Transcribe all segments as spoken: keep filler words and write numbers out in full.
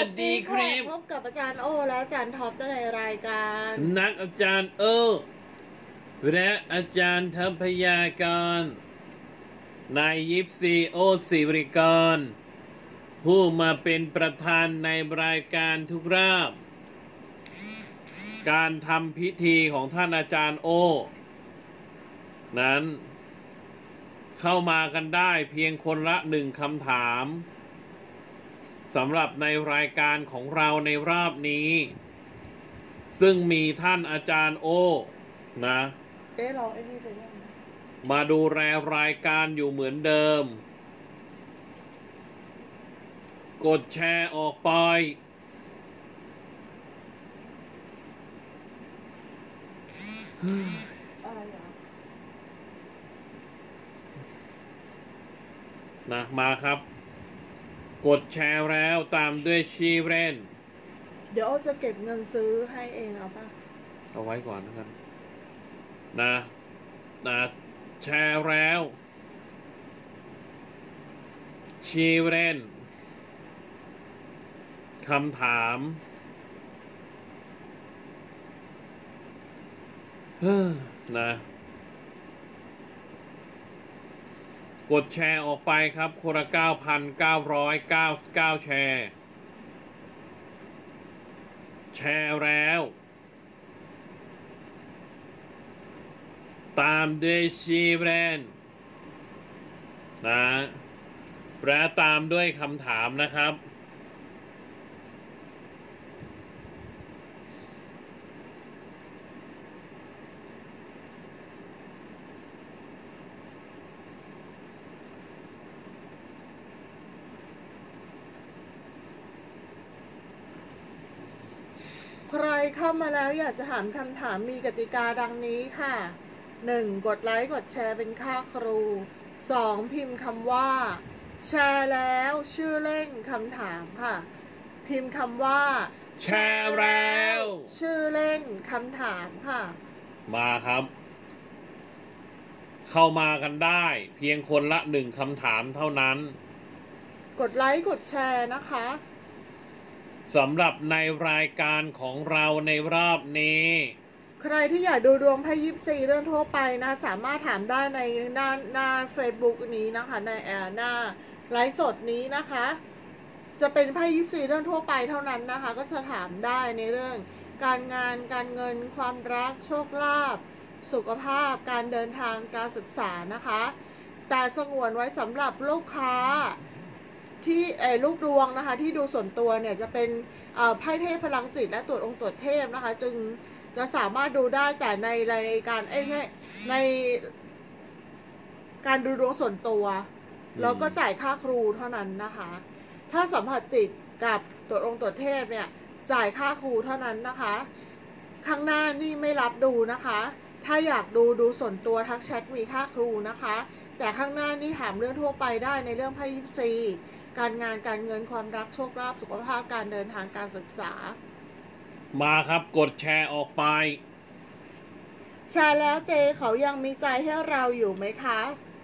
วัสดีครับพบกับอาจารย์โอและอาจารย์ท็อปในรายการสำนักอาจารย์โอและอาจารย์ทัพยากรนายยิปซีโอศิริกรผู้มาเป็นประธานในรายการทุกราบการทำพิธีของท่านอาจารย์โอนั้นเข้ามากันได้เพียงคนละหนึ่งคำถามสำหรับในรายการของเราในรอบนี้ซึ่งมีท่านอาจารย์โอนะเอ๊ะเราไอ้นี่ไปยังมาดูแลรายการอยู่เหมือนเดิมกดแชร์ออกไปอะไรอ่ะนะมาครับกดแชร์แล้วตามด้วยชีเรนเดี๋ยวโอจะเก็บเงินซื้อให้เองเอาป่ะเอาไว้ก่อนนะครับนะนะแชร์แล้วชีเรนคำถามเฮ้อนะกดแชร์ออกไปครับคนละ เก้าพันเก้าร้อยเก้าสิบเก้า แชร์แชร์แล้วตามด้วยชีแบรนด์นะและตามด้วยคำถามนะครับใครเข้ามาแล้วอยากจะถามคำถามมีกติกาดังนี้ค่ะ หนึ่ง กดไลค์กดแชร์เป็นค่าครู สอง พิมพ์คำว่าแชร์แล้วชื่อเล่นคำถามค่ะพิมพ์คำว่าแชร์แล้วชื่อเล่นคำถามค่ะมาครับเข้ามากันได้เพียงคนละหนึ่งคำถามเท่านั้นกดไลค์กดแชร์นะคะสำหรับในรายการของเราในรอบนี้ใครที่อยากดูดวงไพ่ยิปซีเรื่องทั่วไปนะสามารถถามได้ในหน้าหน้า Facebook นี้นะคะในแอร์หน้าไลฟ์สดนี้นะคะจะเป็นไพ่ยิปซีเรื่องทั่วไปเท่านั้นนะคะก็จะถามได้ในเรื่องการงานการเงินความรักโชคลาภสุขภาพการเดินทางการศึกษานะคะแต่สงวนไว้สำหรับลูกค้าที่เออลูกดวงนะคะที่ดูส่วนตัวเนี่ยจะเป็นไพ่เทพพลังจิตและตรวจองค์ตรวจเทพนะคะจึงจะสามารถดูได้แต่ในรายการเอ้ในในการดูดวงส่วนตัวแล้วก็จ่ายค่าครูเท่านั้นนะคะถ้าสัมผัสจิตกับตรวจองค์ตรวจเทพเนี่ยจ่ายค่าครูเท่านั้นนะคะข้างหน้านี่ไม่รับดูนะคะถ้าอยากดูดูส่วนตัวทักแชทมีค่าครูนะคะแต่ข้างหน้านี่ถามเรื่องทั่วไปได้ในเรื่องไพ่ยิปซีการงานการเงินความรักโชคลาภสุขภาพการเดินทางการศึกษามาครับกดแชร์ออกไปแชร์แล้วเจเขายังมีใจให้เราอยู่ไหมคะ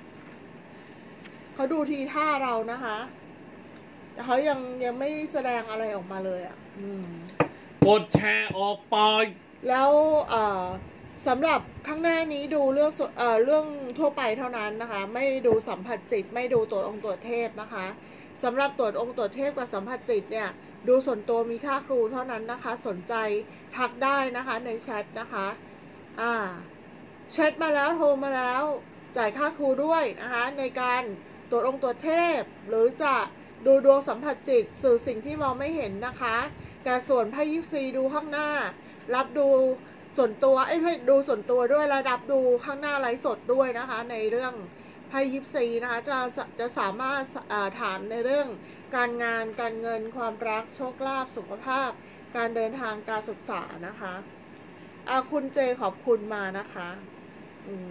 เขาดูทีท่าเรานะคะแต่เขายังยังไม่แสดงอะไรออกมาเลยอ่ะกดแชร์ออกไปแล้วเอ่อสำหรับข้างหน้านี้ดูเรื่องเอ่อเรื่องทั่วไปเท่านั้นนะคะไม่ดูสัมผัสจิตไม่ดูตรวจองค์ตรวจเทพนะคะสำหรับตรวจองค์ตรวจเทพกับสัมผัสจิตเนี่ยดูส่วนตัวมีค่าครูเท่านั้นนะคะสนใจทักได้นะคะในแชทนะคะอ่าแชทมาแล้วโทรมาแล้วจ่ายค่าครูด้วยนะคะในการตรวจองค์ตรวจเทพหรือจะดูดวงสัมผัสจิตสื่อสิ่งที่มองไม่เห็นนะคะแต่ส่วนไพ่ยิปซีดูข้างหน้ารับดูส่วนตัวไอ้ให้ดูส่วนตัวด้วยระดับดูข้างหน้าไลฟ์สดด้วยนะคะในเรื่องไพ่ยิปซีนะคะจะจะสามารถถามในเรื่องการงานการเงินความรักโชคลาภสุขภาพการเดินทางการศึกษานะคะอาคุณเจขอบคุณมานะคะอืม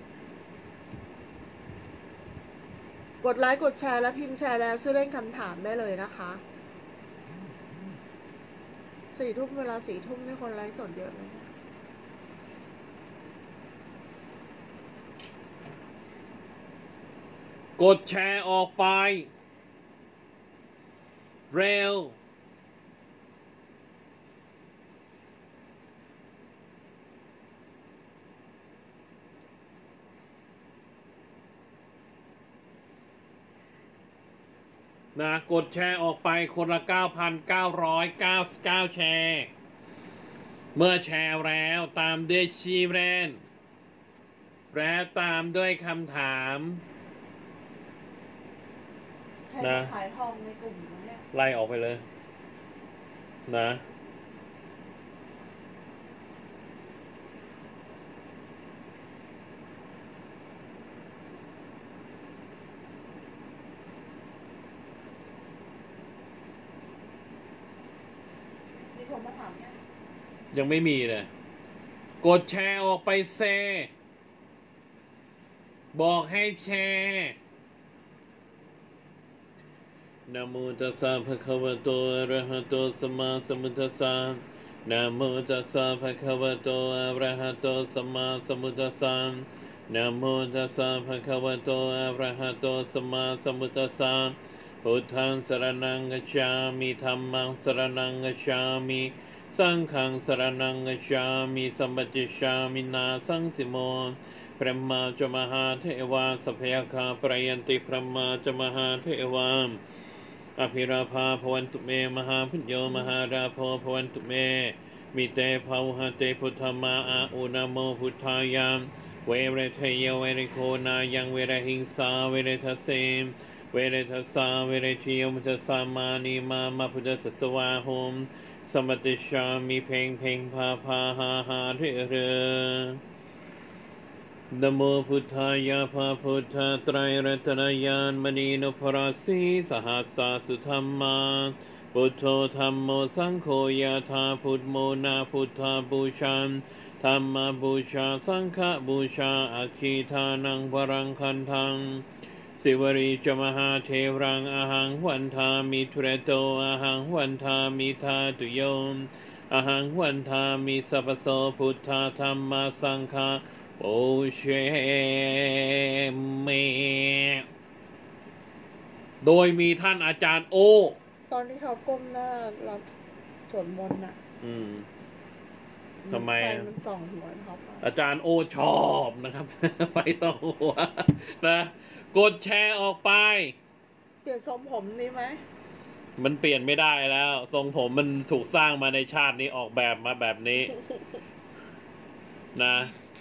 กดไลค์กดแชร์และพิมพ์แชร์แล้วชื่อเล่นคำถามได้เลยนะคะสี่ทุ่มเวลาสี่ทุ่มนี่คนไลฟ์สดเยอะเลยเนี่ยกดแชร์ออกไปเร็วนะกดแชร์ออกไปคนละ เก้าพันเก้าร้อยเก้าสิบเก้า แชร์ เมื่อแชร์แล้วตามด้วยชีแบรนด์แล้วตามด้วยคำถามนะขายทองในกลุ่มเนี่ยไล่ออกไปเลยนะมีคนมาถามเนี่ยยังไม่มีเลยกดแชร์ออกไปเซบอกให้แชร์นะโมตัสสะภะคะวะโตอะระหะโตสัมมาสัมพุทธัสสะนะโมตัสสะภะคะวะโตอะระหะโตสัมมาสัมพุทธัสสะนะโมตัสสะภะคะวะโตอะระหะโตสัมมาสัมพุทธัสสะพุทธังสรณังกัจฉามิธัมมังสรณังกัจฉามิสังฆังสรณังกัจฉามิสัมปติชามินาสังสิโมพระมาจมหาเทวาสัพยาคาปรยันติพระมาจมหาเทวาอภิราภาภวันตุเมมหาพุญโยมหาราโพภวันตุเมมิเตภาวหะเตพุทธมาอาอุณโมพุทธายามเวเรทเยเวริโคนายังเวรหิงสาเวเรทเสมเวเรทสาเวเรทิยมุทสามานีมามาพุทธสสวาหมสมติชามีเพลงเพลงพาพาหาหาเรเรนะโมพุทธายาภาพุทธไตรรัตนญาณมณีนพราสีสหัสสาสุธรรมาพุทโธธัมโมสังโฆยาธาพุทโมนาพุทธาบูชาธรรมบูชาสังฆบูชาอาคีทานังวรังคันทังสิวรีจมหาเทวรังอาหังวันทามิทุเรโตอาหังวันทามิทาตุโยมอาหังวันทามิสัพพโสพุทธาธรรมสังฆาโอเชเมโดยมีท่านอาจารย์โอตอนที่เขาก้มหน้ารับสวดมนต์น่ะอืมทำไมมันส่องหัวเขาอาจารย์โอชอบนะครับ ไฟส่องหัวนะกดแชร์ออกไปเปลี่ยนทรงผมนี้ไหมมันเปลี่ยนไม่ได้แล้วทรงผมมันถูกสร้างมาในชาตินี้ออกแบบมาแบบนี้ นะ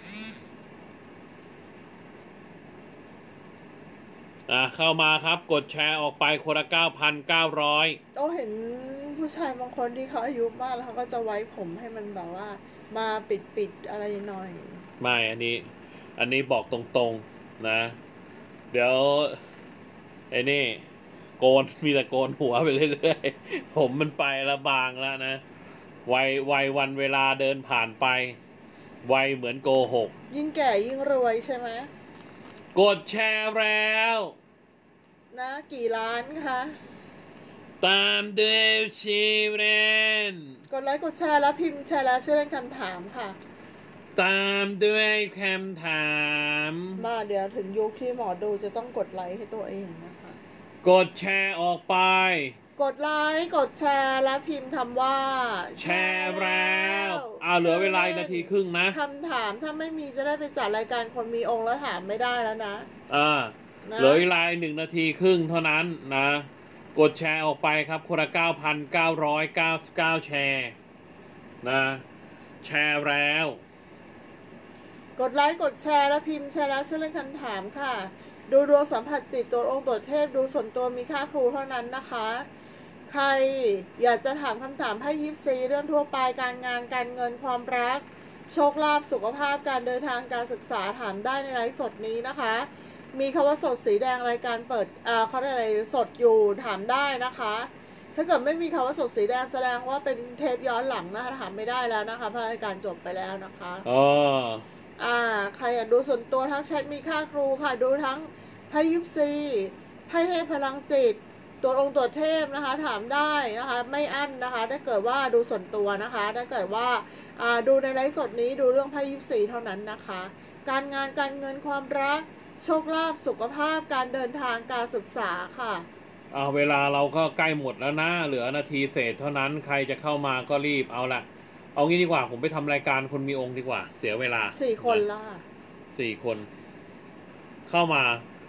อ่ะเข้ามาครับกดแชร์ออกไปคนละเก้าพันเก้าร้อยโอ้เห็นผู้ชายบางคนที่เขาอายุมากแล้วเขาก็จะไว้ผมให้มันแบบว่ามาปิดปิดอะไรหน่อยไม่อันนี้อันนี้บอกตรงๆนะเดี๋ยวไอ้นี่โกนมีแต่โกนหัวไปเรื่อยๆผมมันไปละบางแล้วนะวัยวัยวันเวลาเดินผ่านไปวัยเหมือนโกหกยิ่งแก่ยิ่งรวยใช่ไหมกดแชร์แล้วนะกี่ล้านคะตามด้วยชีเรนกดไลค์กดแชร์แล้วพิมพ์แชร์แล้วช่วยเล่นคำถามค่ะตามด้วยคำถามมาเดี๋ยวถึงยุคที่หมอดูจะต้องกดไลค์ให้ตัวเองนะคะกดแชร์ออกไปกดไลค์กดแชร์แล้วพิมพ์คำว่าแชร์แล้วเอาเหลือเวลานาทีครึ่งนะคำถามถ้าไม่มีจะได้ไปจัดรายการคนมีองค์แล้วถามไม่ได้แล้วนะอ่าเหลือเวลาหนึ่งนาทีครึ่งเท่านั้นนะกดแชร์ออกไปครับคนละเก้าพันเก้าร้อยเก้าสิบเก้าแชร์นะแชร์แล้วกดไลค์กดแชร์แล้วพิมพ์แชร์แล้วช่วยเล่นคำถามค่ะดูดวงสัมผัสจิตตัวองค์ตัวเทพดูส่วนตัวมีค่าครูเท่านั้นนะคะใครอยากจะถามคำถามให้ยิปซีเรื่องทั่วไปการงานการเงินความรักโชคลาภสุขภาพการเดินทางการศึกษาถามได้ในไลฟ์สดนี้นะคะมีคำว่าสดสีแดงรายการเปิดเอ่อเขาเรียกอะไรสดอยู่ถามได้นะคะถ้าเกิดไม่มีคำว่าสดสีแดงแสดงว่าเป็นเทปย้อนหลังนะคะถามไม่ได้แล้วนะคะเพราะรายการจบไปแล้วนะคะอ๋ออ่าใครอยากดูส่วนตัวทั้งแชทมีค่าครูค่ะดูทั้งไพ่ยิปซีไพ่เทพพลังจิตตัวองค์ตัวเทพนะคะถามได้นะคะไม่อั้นนะคะถ้าเกิดว่าดูส่วนตัวนะคะถ้าเกิดว่าอ่าดูในไลฟ์สดนี้ดูเรื่องไพ่ยิปซีเท่านั้นนะคะการงานการเงินความรักโชคลาภสุขภาพการเดินทางการศึกษาค่ะเอาเวลาเราก็ใกล้หมดแล้วนะเหลือนาทีเศษเท่านั้นใครจะเข้ามาก็รีบเอาละเอางี้ดีกว่าผมไปทำรายการคนมีองค์ดีกว่าเสียเวลาสี่คนละสี่คนเข้ามา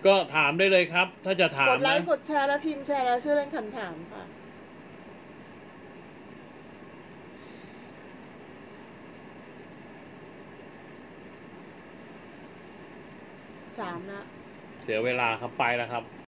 ก็ถามได้เลยครับ ถ้าจะถาก มดไลนะค์กดแชร์และพิมพ์แชร์แล้วชื่อเล่นคำถามค่ะสามละเสียเวลาครับไปแล้วครับ